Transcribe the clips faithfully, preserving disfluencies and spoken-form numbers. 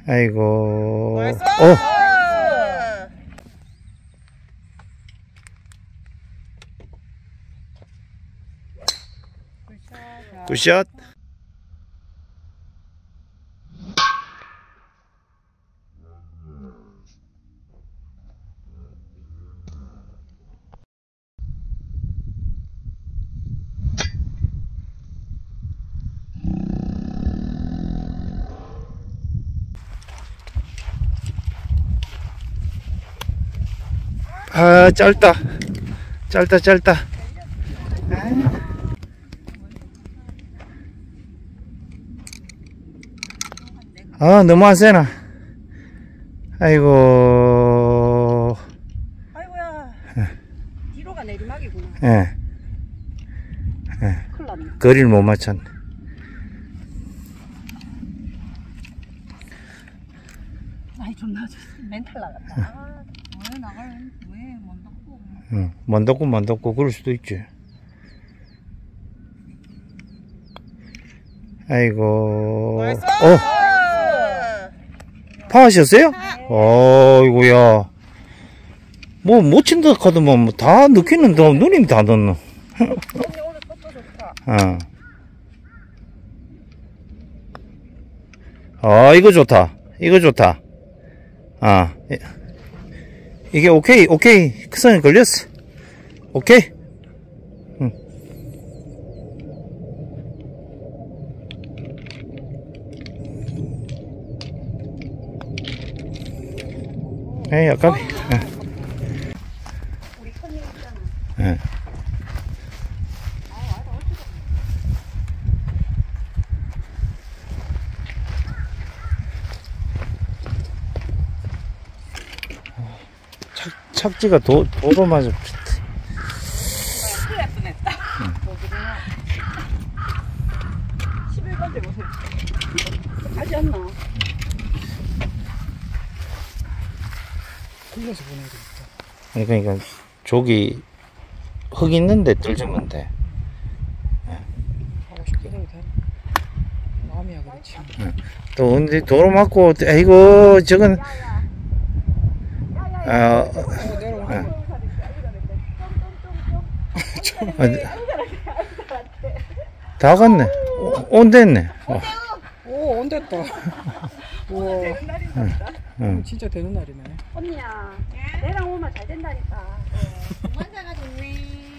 아이고. 나이스! 어. 굿샷. 아, 짧다. 짧다, 짧다. 아, 너무 안 세나. 아이고. 아이고야. 뒤로가 내리막이구나. 예. 예. 큰일 났네. 거리를 못 맞췄네. 아이, 존나 멘탈 나갔다. 아, 왜 나갈, 왜못 넣고. 응, 못 덮고 못 덮고 그럴 수도 있지. 아이고. 나이스! 어. 파하셨어요? 어이구야. 뭐, 못 친다 카드만 뭐 다 넣기는데, 누님 다 넣노. 언니 오늘 것도 좋다. 어. 아, 이거 좋다. 이거 좋다. 아. 이게 오케이, 오케이. 그 선에 걸렸어. 오케이. 응. 에이, 아까. 우리 큰일 있잖아. 예. 착, 착지가 도, 도로 맞아. 큰일 날 뻔했다. 십일 번째 보세요. 가지 않나? 흘려서 보내야 되겠다. 아니, 그러니까, 저기, 흙 있는데 뚫으면 돼. 하고 싶게 해도 돼. 마음이야 그렇지. 또, 언제 도로 맞고, 아이고, 저건, 아, 어, 내려오네. 아, 다 갔네. 온 됐네. 어, 오, 온 됐다. 우와, 되는 날인다. 응. 진짜 되는 날이네. 언니야, 내랑 오면 잘 된다니까. 만자가 좋네.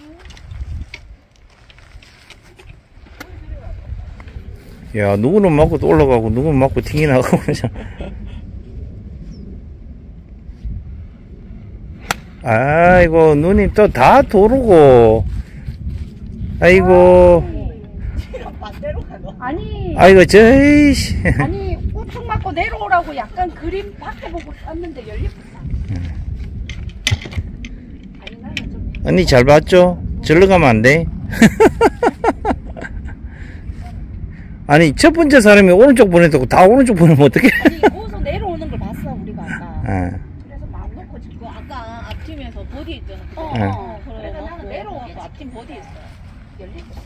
야, 누구는 맞고 또 올라가고, 누구는 맞고 튕이 나가고, 아이고, 누님 또 다 도르고. 아이고. 반대로 가노. 아니, 아이고, 저이씨. 아니, 우측 맞고 내려오라고 약간 그림 밖에 보고 쐈는데 열렸다. 아니, 나는 좀. 언니 잘 봤죠? 절로 가면 안 돼. 아니, 첫 번째 사람이 오른쪽 보냈다고 다 오른쪽 보내면 어떡해? 아니, 거기서 내려오는 걸 봤어, 우리가 아까. 아, 그래서 마음 놓고 지금 아까 앞팀에서 버디 있잖아. 어, 네. 어, 그래서 나는 내려오고 앞팀 버디 있어. 열렸어.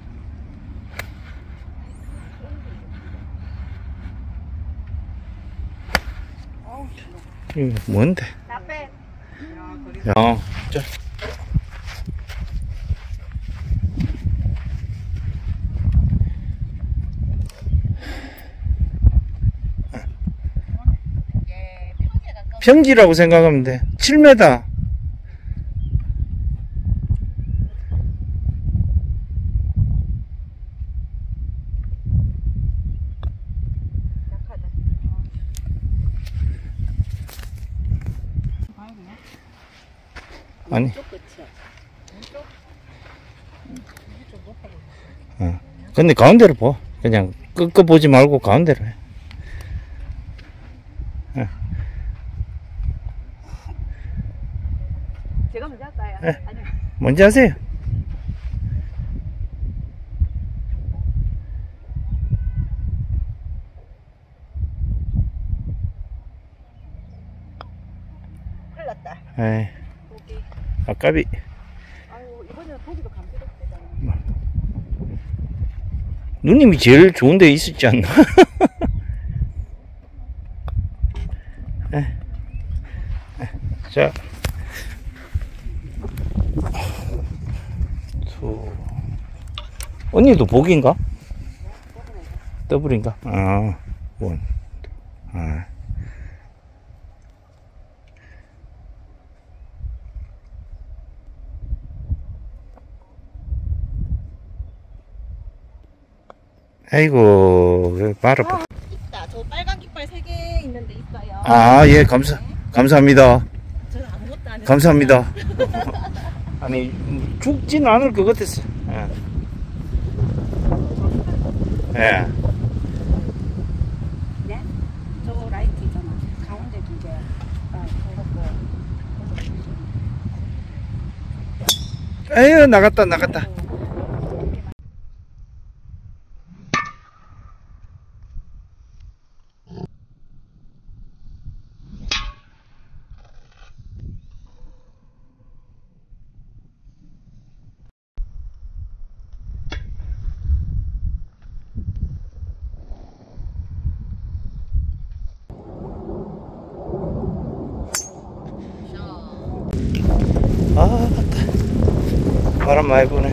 이거 뭔데? 나 빼. 야, 자. 평지라고 생각하면 돼. 칠 미터. 아니. 어. 근데 가운데로 보. 그냥 끝끝 보지 말고 가운데로 해. 어. 제가 먼저 할까요? 네. 아니요. 먼저 하세요. 큰일 났다. 에이, 보기. 아까비. 아유, 이번에는 보기도 감지됐대잖아. 누님이 제일 좋은 데 있었지 않나? 자, 투. 언니도 복인가? 더블인가? 아, 원. 아. 아이고, 왜 말을. 아, 있다. 저 빨간 깃발 세 개 있는데 있어요. 아, 예, 감사, 감사합니다. 저는 아무것도 안 했어요. 감사합니다. 아니, 죽지는 않을 것 같았어. 예. 예. 네? 저 라이트 있잖아. 가운데 두 개. 아, 저거. 에휴, 나갔다, 나갔다. 아, 맞다. 바람 많이 부네.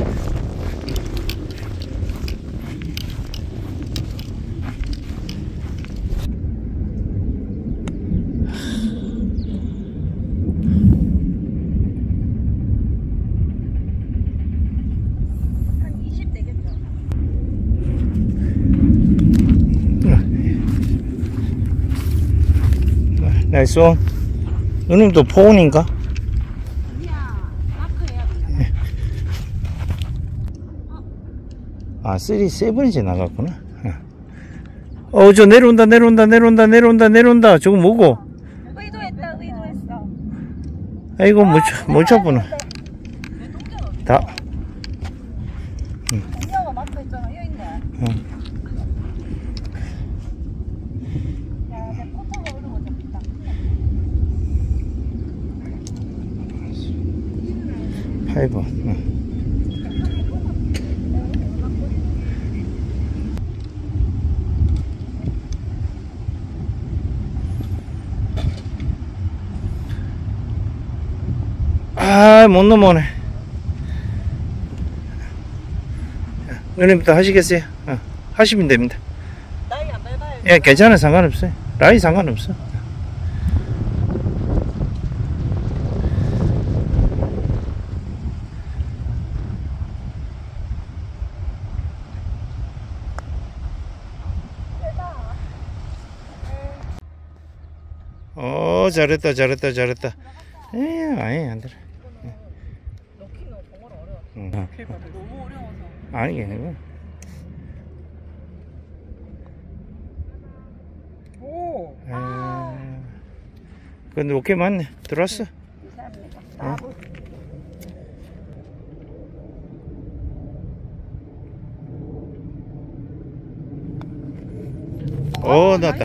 한 이십 되겠죠? 나이스 온. 누님도 포온인가? 아니야. 마크해야 돼. 아, 쓰리, 세븐이지 나갔구나. 어, 저 내려온다, 내려온다, 내려온다, 내려온다, 내려온다. 저거 뭐고? 의도했다. 의도했어. 아이고, 못, 쳐- 못 쳐보나. 내 동전 어디? 다. 동전가 마크 있잖아. 여기 있네. 응. 야, 내 포터가 오는 거 잡겠다. 파이브. 응. 아, 못 넘어오네. 누님부터 하시겠어요? 어, 하시면 됩니다. 나이 안 밟아요. 예, 괜찮아. 상관없어요. 라이 상관없어. 어, 잘했다, 잘했다, 잘했다. 에이, 아니, 안 돼. 넣기는 정말 어려워. 응. 너무 어려워서. 아니, 이거. 오. 아, 근데 오케이 맞네. 들어왔어. 감사합니다. 어? 어, 나